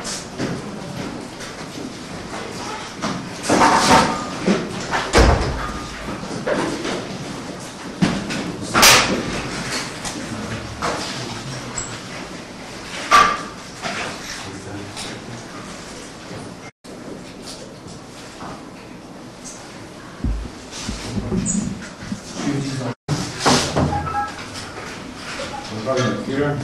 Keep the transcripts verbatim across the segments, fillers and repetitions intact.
Here.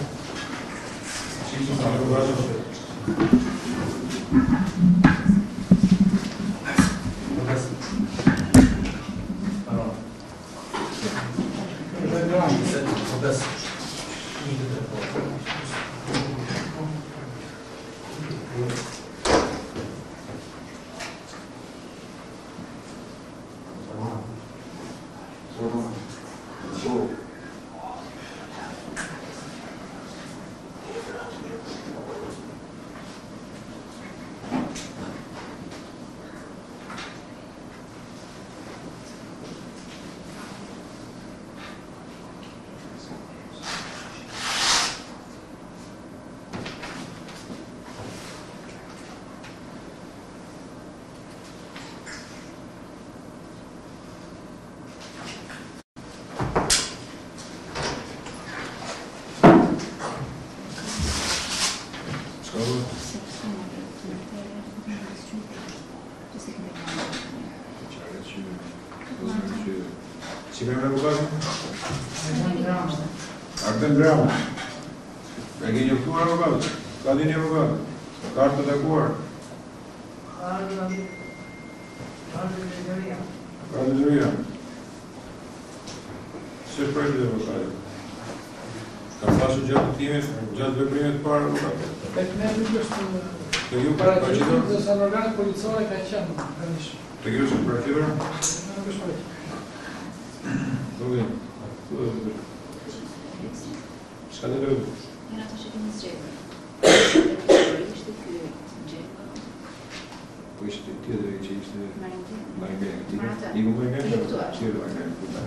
Sigurăm rugăciune? Ardem dreamă. Regine Pura rugăciune. Vladimir rugăciune. Cartă de cor. Cartă de ria. Ce proiect de rugăciune? Ca fasul gjatë timit, gjatë veprimit parë rugăciune. Këtë me nuk është Paraqitur dhe sa organ policore ka qenë këndishëm. Të kjo është paraqitur? Nuk është paraqitur. Duke. Çka do të bëj? Era tash e kemi zgjedhur. Ishte ky Xheko. Po ishte tjetër që ishte Marinti. Marinti. I më bëjmë nga që Marinti.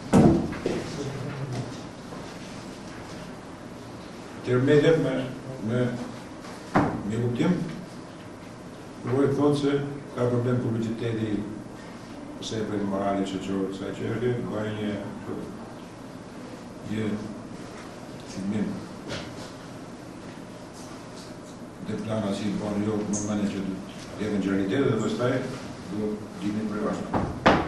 Tërmedet me me me kuptim, provoj të thonë se ka problem publiciteti ose e për morali shoqëror, sa që është ka një një filmim dhe plana si bërë jo në mene që të jetë në gjërnitet dhe pastaj do gjinin për vashtë.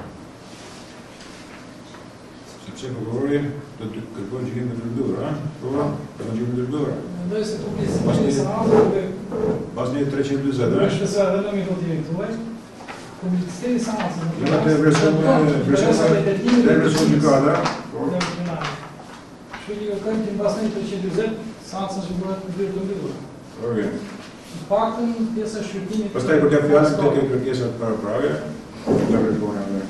Sepse prokurori do të kërkojnë gjykim të ndërmbyllur, a? Po, kërkojnë gjykim të ndërmbyllur. Mendoj se publiciteti i seancës Pas një treqind e dyzet, do të shpresoj edhe në mikrofonin tuaj. Publiciteti i seancës. Jo atë version e version gjykata. Kështu që kërkojmë që mbas një treqind e dyzet seanca që bëhet në dyrë të mbyllur. Okej. Në paktën pjesa e shqyrtimit. Pastaj kur ka fjalën te kjo kërkesa të paraprave, do të kërkojnë atë.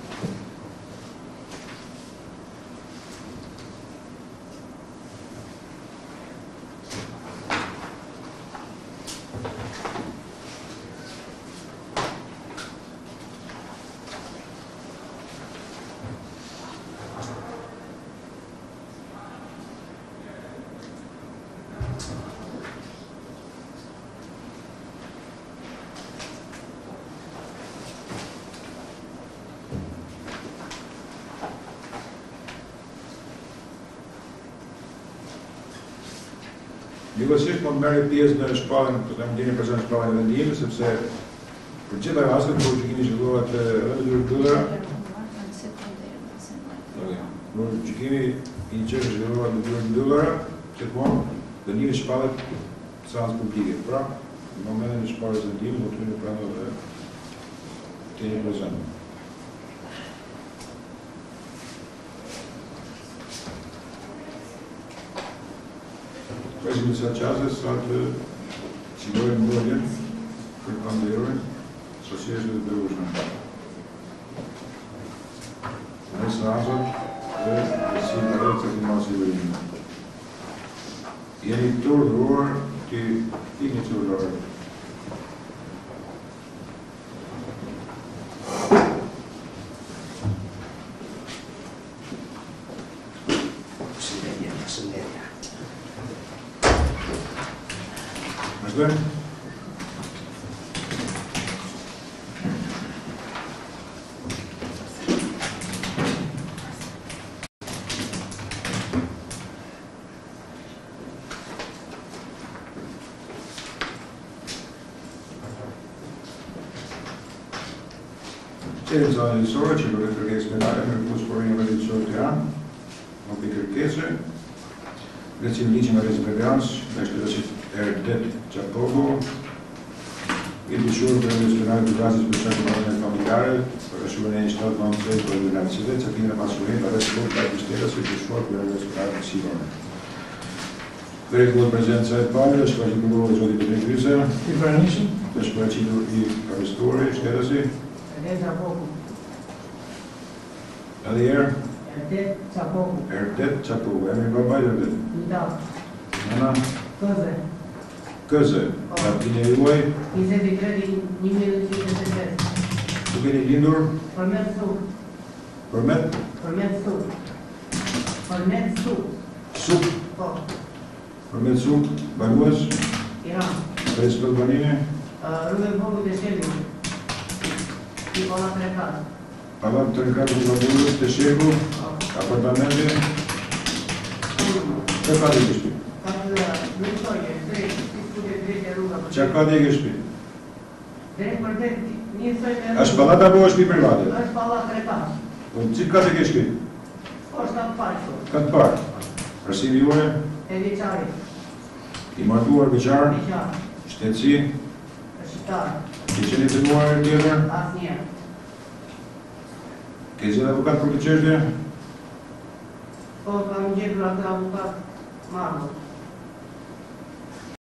Njëkohësisht mund merri pjesë në shpalljen, të kam ndjenjë prezant shpalljen e vendimit, sepse për gjitha rastet kur gjykimi zhvillohet edhe në dy mbyllura. Kur gjykimi i qenë zhvillohet në dy mbyllura, gjithmonë vendimi shpallet seancë publike. Pra, në momentin e shpalljes së vendimit do të hyjë pranë dhe të jeni prezant. Presidente Sanchazes sa të sigurojnë mbrojtjen për panderin socialistë të dërgueshme. Në seancët dhe si në rrët të filmasi vërinë. Jeni të urdhëruar të ikni të urdhëruar. Qenë zonë njësore që për të kërkesë penale me rëpus forminë e vendimit të Tiranë, më për kërkesë, Recim ligjin nga Rezi Berlians, me shtërësit Erdet Qapogu, i dëshurë për vendimit penale të vrasjes për shkak të marrëdhënieve familjare, për shkruajtjen e një shtatë nëntëdhjetë për organizacione, caktimin e pasurisë, arrest për të shtetas së dëshuar për vendimit penale të Sivone. Drejtuar prezenca e parë, është ka prokuroru zoti Petri Kryse, I pranishëm. është paraqitur i arrestuari, shtetësi, Erdet Qapogu. edhe herë, Erdet Qapogu. Erdet Qapogu, emri babaj Erdet. Vidal. Nëna, Këze. Këze, partine juaj, njëzet e tre din një mijë nëntëqind e pesëdhjetë. ku keni lindur, Përmet Suk. përmet, Përmet Suk. Përmet Suk. Suk, Po. përmet Suk, banues, Iran. Presë për banime, Rrugë e Bogut e Shegu. I kolla trekat. palat të rëkatë të banues, të shegu, Po. apartamente, që ka dhe këshpi? Ka të nëntoje, drejt, si skute drejt e rruga. Që ka dhe këshpi? Drejt për drejt, njësoj me rrugë. Është palat apo është pi private? Është palla trekat. Po, që ka dhe këshpi? Po, është ka të paqo. Ka të parë, arsimi juaj, E veçari. i martuar veçar, Veçar. shtetësi, Është shqiptar. i qeni të nuar e tjetër, Asnjë. ke zhjetë avokat për të qështje, Po, kam gjetur atë avokat marrë.